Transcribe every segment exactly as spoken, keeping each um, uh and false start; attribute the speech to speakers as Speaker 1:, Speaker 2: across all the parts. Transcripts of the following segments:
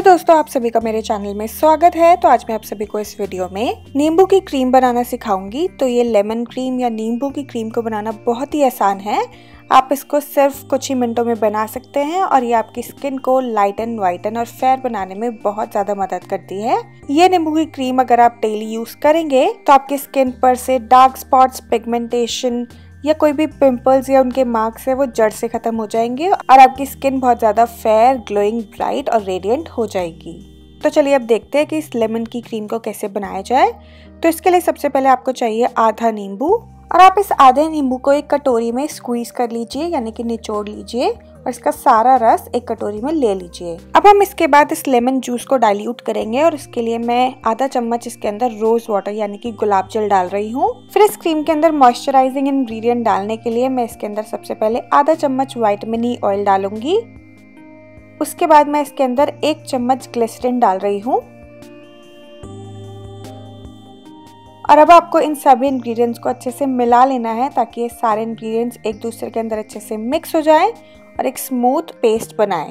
Speaker 1: दोस्तों, आप सभी का मेरे चैनल में स्वागत है। तो आज मैं आप सभी को इस वीडियो में नींबू की क्रीम बनाना सिखाऊंगी। तो ये लेमन क्रीम या नींबू की क्रीम को बनाना बहुत ही आसान है। आप इसको सिर्फ कुछ ही मिनटों में बना सकते हैं और ये आपकी स्किन को लाइटन, वाइटन और फेयर बनाने में बहुत ज्यादा मदद करती है। ये नींबू की क्रीम अगर आप डेली यूज करेंगे तो आपकी स्किन पर से डार्क स्पॉट्स, पिगमेंटेशन या कोई भी पिंपल्स या उनके मार्क्स है वो जड़ से खत्म हो जाएंगे और आपकी स्किन बहुत ज्यादा फेयर, ग्लोइंग, ब्राइट और रेडिएंट हो जाएगी। तो चलिए अब देखते हैं कि इस लेमन की क्रीम को कैसे बनाया जाए। तो इसके लिए सबसे पहले आपको चाहिए आधा नींबू और आप इस आधे नींबू को एक कटोरी में स्क्वीज कर लीजिए, यानी कि निचोड़ लीजिए और इसका सारा रस एक कटोरी में ले लीजिए। अब हम इसके बाद इस लेमन जूस को डाइल्यूट करेंगे और इसके लिए मैं आधा चम्मच इसके अंदर रोज वाटर यानी कि गुलाब जल डाल रही हूँ। फिर इस क्रीम के अंदर मॉइस्चराइजिंग इंग्रेडिएंट डालने के लिए मैं इसके अंदर सबसे पहले आधा चम्मच विटामिन ई ऑयल डालूंगी। उसके बाद मैं इसके अंदर एक चम्मच ग्लिसरीन डाल रही हूँ और अब आपको इन सभी इंग्रेडिएंट्स को अच्छे से मिला लेना है ताकि ये सारे इंग्रेडिएंट्स एक दूसरे के अंदर अच्छे से मिक्स हो जाए और एक स्मूथ पेस्ट बनाएं।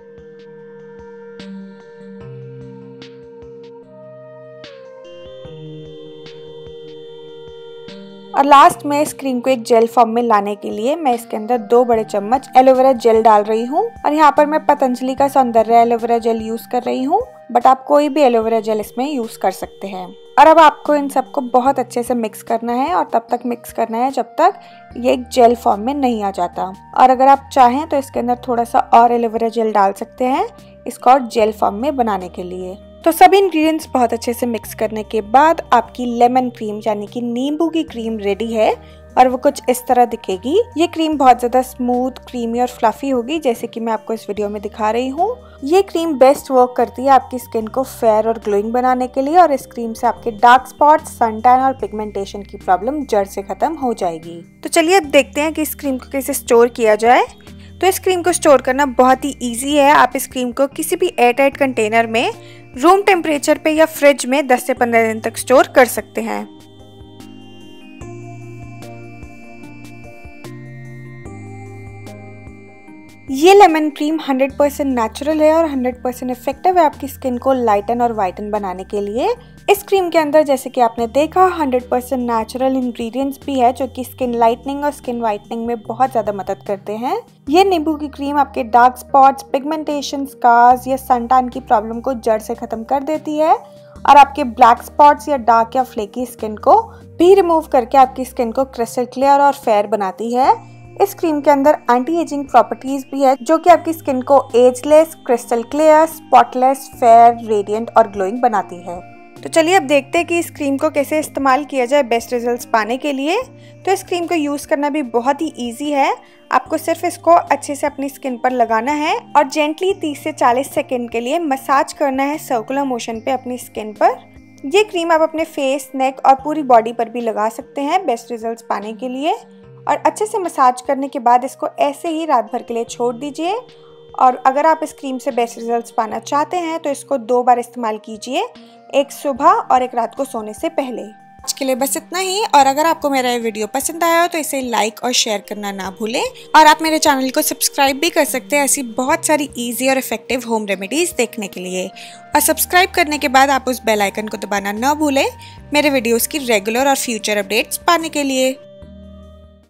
Speaker 1: और लास्ट में इस क्रीम को एक जेल फॉर्म में लाने के लिए मैं इसके अंदर दो बड़े चम्मच एलोवेरा जेल डाल रही हूँ और यहाँ पर मैं पतंजलि का सौंदर्य एलोवेरा जेल यूज कर रही हूँ, बट आप कोई भी एलोवेरा जेल इसमें यूज कर सकते हैं। और अब आपको इन सबको बहुत अच्छे से मिक्स करना है और तब तक मिक्स करना है जब तक ये एक जेल फॉर्म में नहीं आ जाता। और अगर आप चाहें तो इसके अंदर थोड़ा सा और एलोवेरा जेल डाल सकते हैं इसको और जेल फॉर्म में बनाने के लिए। तो सभी इंग्रेडिएंट्स बहुत अच्छे से मिक्स करने के बाद आपकी लेमन क्रीम यानी कि नींबू की क्रीम रेडी है और वो कुछ इस तरह दिखेगी। ये क्रीम बहुत ज्यादा स्मूथ, क्रीमी और फ्लफी होगी, जैसे कि मैं आपको इस वीडियो में दिखा रही हूँ। ये क्रीम बेस्ट वर्क करती है आपकी स्किन को फेयर और ग्लोइंग बनाने के लिए और इस क्रीम से आपके डार्क स्पॉट्स, सनटैन और पिगमेंटेशन की प्रॉब्लम जड़ से खत्म हो जाएगी। तो चलिए अब देखते हैं कि इस क्रीम को कैसे स्टोर किया जाए। तो इस क्रीम को स्टोर करना बहुत ही ईजी है। आप इस क्रीम को किसी भी एयर टाइट कंटेनर में रूम टेम्परेचर पे या फ्रिज में दस से पंद्रह दिन तक स्टोर कर सकते हैं। ये lemon cream hundred percent natural है और हंड्रेड परसेंट इफेक्टिव है आपकी स्किन को लाइटन और वाइटन बनाने के लिए। इस क्रीम के अंदर जैसे कि आपने देखा हंड्रेड परसेंट नेचुरल इंग्रेडिएंट्स भी है जो कि स्किन लाइटनिंग और स्किन वाइटनिंग में बहुत ज्यादा मदद करते हैं। ये नींबू की क्रीम आपके डार्क स्पॉट्स, पिगमेंटेशन, स्कार्स या सनटैन की प्रॉब्लम को जड़ से खत्म कर देती है और आपके ब्लैक स्पॉट्स या डार्क या फ्लेकी स्किन को भी रिमूव करके आपकी स्किन को क्रिस्टल क्लियर और फेयर बनाती है। इस क्रीम के अंदर एंटी एजिंग प्रॉपर्टीज भी है जो कि आपकी स्किन को ageless, crystal clear, spotless, fair, radiant और ग्लोइंग बनाती है। तो चलिए अब देखते हैं कि इस क्रीम को कैसे इस्तेमाल किया जाए बेस्ट रिजल्ट्स पाने के लिए। तो इस क्रीम को यूज करना भी बहुत ही इजी है। आपको सिर्फ इसको अच्छे से अपनी स्किन पर लगाना है और जेंटली तीस से चालीस सेकेंड के लिए मसाज करना है सर्कुलर मोशन पे अपनी स्किन पर। ये क्रीम आप अपने फेस, नेक और पूरी बॉडी पर भी लगा सकते हैं बेस्ट रिजल्ट्स पाने के लिए। और अच्छे से मसाज करने के बाद इसको ऐसे ही रात भर के लिए छोड़ दीजिए। और अगर आप इस क्रीम से बेस्ट रिजल्ट्स पाना चाहते हैं तो इसको दो बार इस्तेमाल कीजिए, एक सुबह और एक रात को सोने से पहले। आज के लिए बस इतना ही। और अगर आपको मेरा ये वीडियो पसंद आया हो तो इसे लाइक और शेयर करना ना भूलें और आप मेरे चैनल को सब्सक्राइब भी कर सकते हैं ऐसी बहुत सारी इजी और इफेक्टिव होम रेमेडीज देखने के लिए। और सब्सक्राइब करने के बाद आप उस बेल आइकन को दबाना ना भूलें मेरे वीडियोस की रेगुलर और फ्यूचर अपडेट्स पाने के लिए।